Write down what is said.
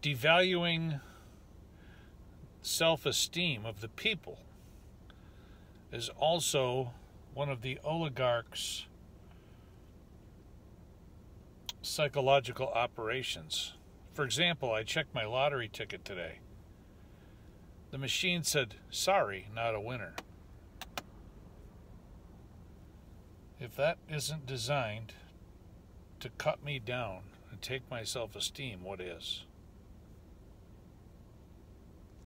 devaluing self-esteem of the people is also one of the oligarchs' psychological operations. For example, I checked my lottery ticket today. The machine said, "Sorry, not a winner." If that isn't designed to cut me down and take my self-esteem, what is?